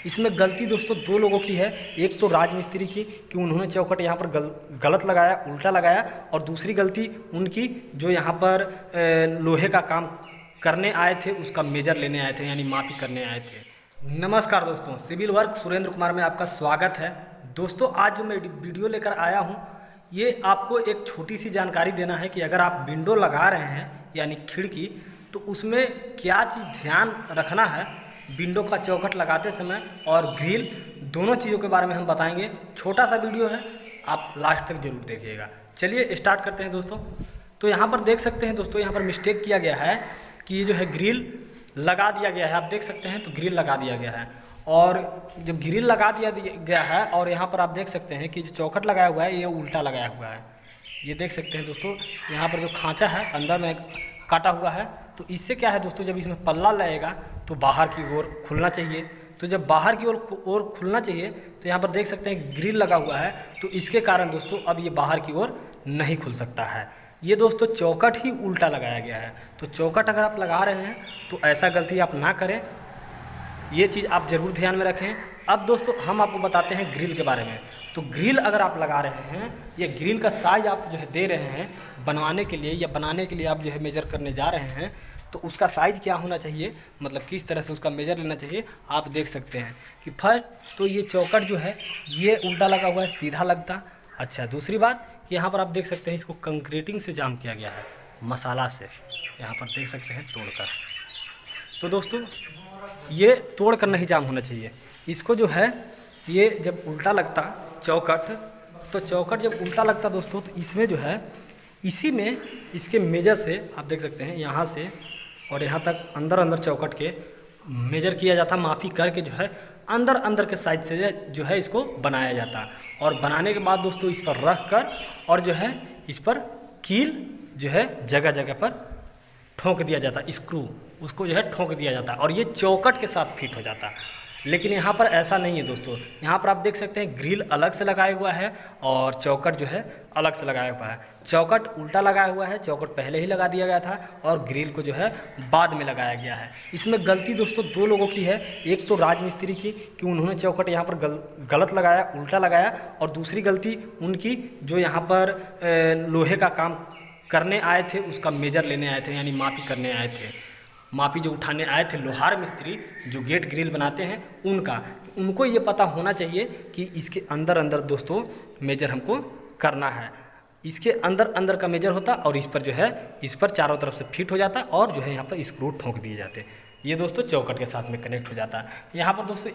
इसमें गलती दोस्तों दो लोगों की है। एक तो राजमिस्त्री की कि उन्होंने चौखट यहाँ पर गलत लगाया, उल्टा लगाया, और दूसरी गलती उनकी जो यहाँ पर लोहे का काम करने आए थे, उसका मेजर लेने आए थे, यानी मापी करने आए थे। नमस्कार दोस्तों, सिविल वर्क सुरेंद्र कुमार में आपका स्वागत है। दोस्तों आज जो मैं वीडियो लेकर आया हूँ, ये आपको एक छोटी सी जानकारी देना है कि अगर आप विंडो लगा रहे हैं यानी खिड़की, तो उसमें क्या चीज़ ध्यान रखना है विंडो का चौखट लगाते समय और ग्रिल, दोनों चीज़ों के बारे में हम बताएंगे। छोटा सा वीडियो है, आप लास्ट तक जरूर देखिएगा। चलिए स्टार्ट करते हैं दोस्तों। तो यहाँ पर देख सकते हैं दोस्तों, यहाँ पर मिस्टेक किया गया है कि ये जो है ग्रिल लगा दिया गया है। आप देख सकते हैं तो ग्रिल लगा दिया गया है, और जब ग्रिल लगा दिया गया है और यहाँ पर आप देख सकते हैं कि जो चौखट लगाया हुआ है ये उल्टा लगाया हुआ है। ये देख सकते हैं दोस्तों, यहाँ पर जो खांचा है अंदर में काटा हुआ है। तो इससे क्या है दोस्तों, जब इसमें पल्ला लगेगा तो बाहर की ओर खुलना चाहिए। तो जब बाहर की ओर खुलना चाहिए तो यहाँ पर देख सकते हैं ग्रिल लगा हुआ है, तो इसके कारण दोस्तों अब ये बाहर की ओर नहीं खुल सकता है। ये दोस्तों चौखट ही उल्टा लगाया गया है। तो चौखट अगर आप लगा रहे हैं तो ऐसा गलती आप ना करें, ये चीज़ आप ज़रूर ध्यान में रखें। अब दोस्तों हम आपको बताते हैं ग्रिल के बारे में। तो ग्रिल अगर आप लगा रहे हैं, ये ग्रिल का साइज आप जो है दे रहे हैं बनवाने के लिए, या बनाने के लिए आप जो है मेजर करने जा रहे हैं, तो उसका साइज़ क्या होना चाहिए, मतलब किस तरह से उसका मेजर लेना चाहिए, आप देख सकते हैं कि फर्स्ट तो ये चौखट जो है ये उल्टा लगा हुआ है, सीधा लगता। अच्छा, दूसरी बात यहाँ पर आप देख सकते हैं इसको कंक्रीटिंग से जाम किया गया है, मसाला से, यहाँ पर देख सकते हैं तोड़कर। तो दोस्तों ये तोड़ कर नहीं जाम होना चाहिए। इसको जो है ये जब उल्टा लगता चौखट, तो चौखट जब उल्टा लगता दोस्तों, तो इसमें जो है इसी में इसके मेजर से आप देख सकते हैं यहाँ से और यहाँ तक अंदर चौखट के मेजर किया जाता, मापी करके जो है अंदर के साइड से जो है इसको बनाया जाता। और बनाने के बाद दोस्तों इस पर रख कर और जो है इस पर कील जो है जगह पर ठोक दिया जाता, स्क्रू उसको जो है ठोक दिया जाता, और ये चौखट के साथ फिट हो जाता। लेकिन यहाँ पर ऐसा नहीं है दोस्तों। यहाँ पर आप देख सकते हैं ग्रिल अलग से लगाया हुआ है और चौखट जो है अलग से लगाया हुआ है। चौखट उल्टा लगाया हुआ है, चौखट पहले ही लगा दिया गया था और ग्रिल को जो है बाद में लगाया गया है। इसमें गलती दोस्तों दो लोगों की है। एक तो राजमिस्त्री की कि उन्होंने चौखट यहाँ पर गलत लगाया, उल्टा लगाया, और दूसरी गलती उनकी जो यहाँ पर लोहे का काम करने आए थे, उसका मेजर लेने आए थे, यानी मापी करने आए थे। मापी जो उठाने आए थे लोहार मिस्त्री जो गेट ग्रिल बनाते हैं उनको ये पता होना चाहिए कि इसके अंदर दोस्तों मेजर हमको करना है। इसके अंदर का मेजर होता और इस पर जो है इस पर चारों तरफ से फिट हो जाता, और जो है यहाँ पर स्क्रू ठोक दिए जाते। ये दोस्तों चौखट के साथ में कनेक्ट हो जाता। यहाँ पर दोस्तों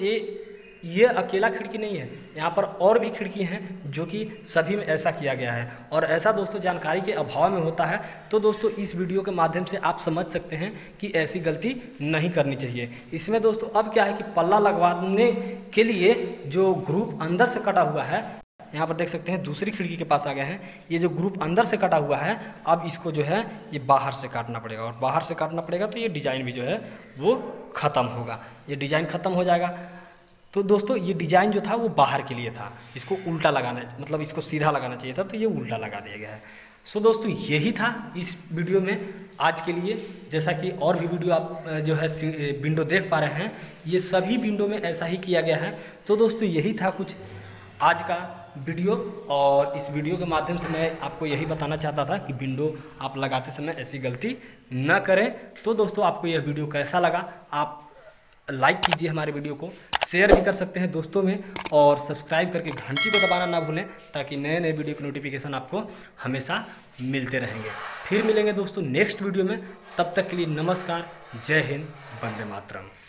ये अकेला खिड़की नहीं है, यहाँ पर और भी खिड़की हैं जो कि सभी में ऐसा किया गया है। और ऐसा दोस्तों जानकारी के अभाव में होता है। तो दोस्तों इस वीडियो के माध्यम से आप समझ सकते हैं कि ऐसी गलती नहीं करनी चाहिए। इसमें दोस्तों अब क्या है कि पल्ला लगवाने के लिए जो ग्रुप अंदर से कटा हुआ है, यहाँ पर देख सकते हैं दूसरी खिड़की के पास आ गए हैं। ये जो ग्रुप अंदर से कटा हुआ है, अब इसको जो है ये बाहर से काटना पड़ेगा, और बाहर से काटना पड़ेगा तो ये डिज़ाइन भी जो है वो ख़त्म होगा। ये डिज़ाइन ख़त्म हो जाएगा। तो दोस्तों ये डिज़ाइन जो था वो बाहर के लिए था, इसको उल्टा लगाना, मतलब इसको सीधा लगाना चाहिए था, तो ये उल्टा लगा दिया गया है। सो दोस्तों यही था इस वीडियो में आज के लिए। जैसा कि और भी वीडियो आप जो है विंडो देख पा रहे हैं, ये सभी विंडो में ऐसा ही किया गया है। तो दोस्तों यही था कुछ आज का वीडियो, और इस वीडियो के माध्यम से मैं आपको यही बताना चाहता था कि विंडो आप लगाते समय ऐसी गलती न करें। तो दोस्तों आपको यह वीडियो कैसा लगा, आप लाइक कीजिए हमारे वीडियो को, शेयर भी कर सकते हैं दोस्तों में, और सब्सक्राइब करके घंटी को दबाना ना भूलें, ताकि नए वीडियो की नोटिफिकेशन आपको हमेशा मिलते रहेंगे। फिर मिलेंगे दोस्तों नेक्स्ट वीडियो में। तब तक के लिए नमस्कार, जय हिंद, वंदे मातरम।